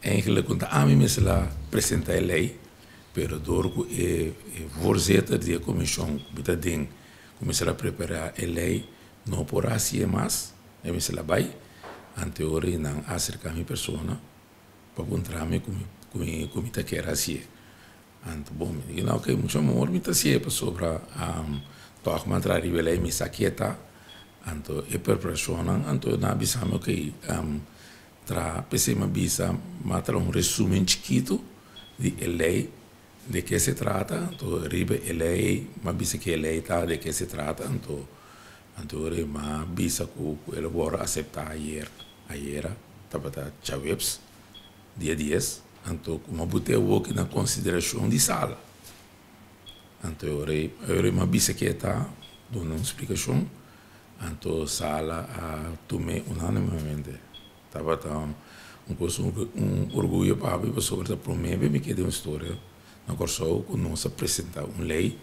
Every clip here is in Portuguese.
eigenlijk want a mim is la presenta a lei pero door voorzitter de comissão bita ding começar a preparar a lei não por assim mais é me se la vai ante ori não acerca mi persona para encontrar-me com mita que era assim ante bom me não que muito amor mita se para sobre toch mantra rivela mi saquieta anto e per persona anto na bisamo que tra pese ma bisa matra un resumen chiquito di lei de que se trata anto ribe lei ma bisa que lei ta de que se trata anto re ma bisa ku elabora acepta ayer tabata chaveps dia 10 anto kuma bute o que na consideração di sala anto re ma bisa que ta dona uma explicação anto sala tomei unanimemente estava um orgulho para mim sobre a promessa me que deu uma história na corso com nós apresentar uma lei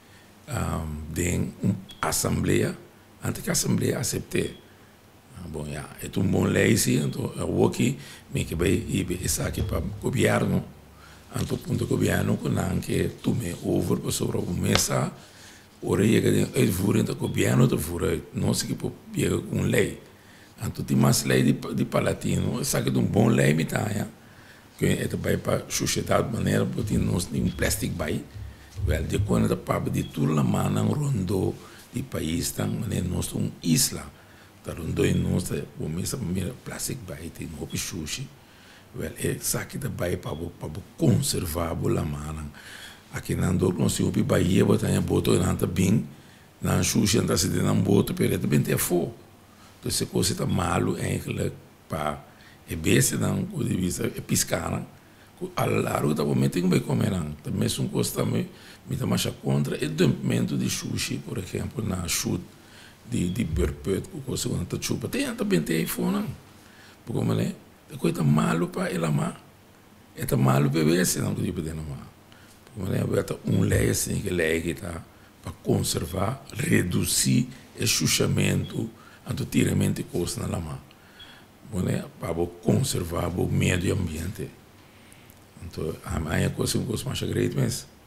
de uma assembleia antes que a assembleia aceite bom já é bom lei sim então eu aqui me que vai ir isso aqui para o governo anto ponto governo com anche tomei over para sobre a mesa ora chega de voeren do governo do voeren não se que pode pegar uma lei anto tem mais lei de palatino sabe de bom lei mitanha que é também para sociedade maneira porque nós tem um plástico vai well de quando da papo de tudo a mana rondo de país tão maneira nós um isla tá rondo e nós o mesmo plástico vai tem roupa sushi well é sabe da vai para conservar a mana aqui não dou não se ouve Bahia botar boto não tá bem não sushi não se tem boto pero também tem fogo então se coisa tá malo eigenlijk para e besse não o de vista é piscar a largo tá bom tem que comer não também são coisa me tá mais contra e dumpamento de sushi por exemplo na shoot de burpet o coisa quando tá chupa tem também tem iPhone porque como é coisa malo para ela má é tá malo para besse não que pode não má como é lei assim que lei que tá para conservar reduzir o chuchamento anto tiramento de coisa na lama para conservar o meio ambiente então a minha coisa é uma coisa mais grande mas